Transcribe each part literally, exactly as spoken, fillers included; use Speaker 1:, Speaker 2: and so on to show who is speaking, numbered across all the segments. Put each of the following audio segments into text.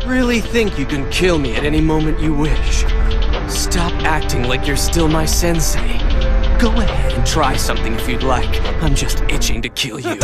Speaker 1: Really think you can kill me at any moment you wish? Stop acting like you're still my sensei. Go ahead and try something if you'd like. I'm just itching to kill you.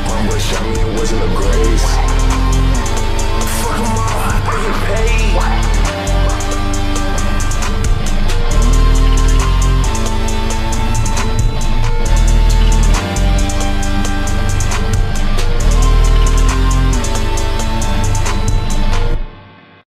Speaker 2: Fuck 'em all, I get paid.